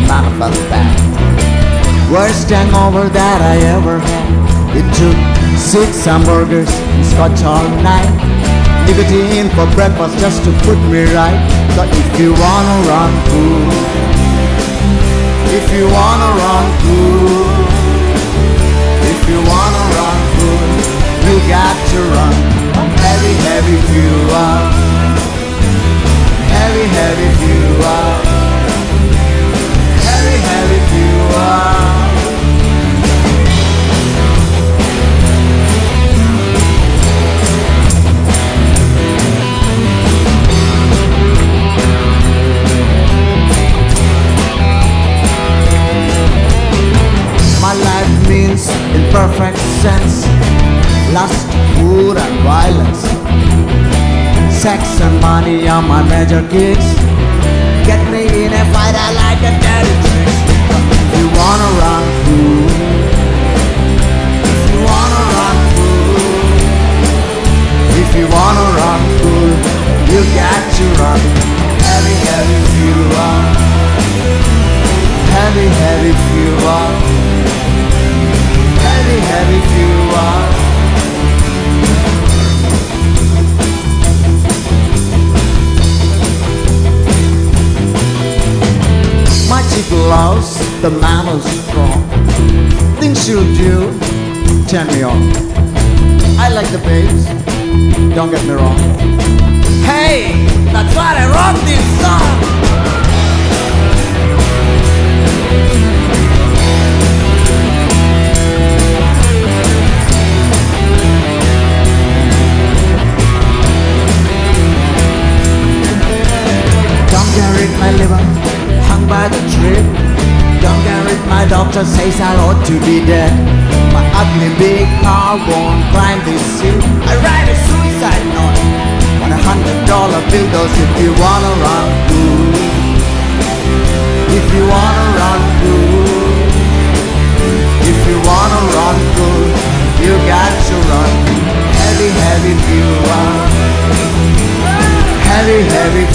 matter of fact. Worst hangover that I ever had. It took 6 hamburgers and scotch all night. Nicotine for breakfast just to put me right. So if you wanna run cool, if you wanna run cool, if you wanna run cool, you got to run heavy, heavy fuel. Heavy, heavy fuel. Heavy, heavy fuel. My life means, in perfect sense, lust, food and violence. Sex and money are my major gigs. Get me in a fight, I like a dirty trick. If you wanna run cool, if you wanna run cool, if you wanna run cool, you got to run heavy, heavy fuel. Heavy, heavy fuel. Heavy, heavy fuel. My chick loves the man who's strong. Things she'll do, turn me on. I like the bass, don't get me wrong. Hey, that's why I wrote this song. Don't get it, my liver, hung by the tree. Don't get it, my doctor says I ought to be dead. My ugly big car won't climb this hill. I write a suicide note on $100 bill. Goes, if you wanna run cool, if you wanna run cool, if you wanna run cool, you got to run heavy, heavy fuel. Heavy, heavy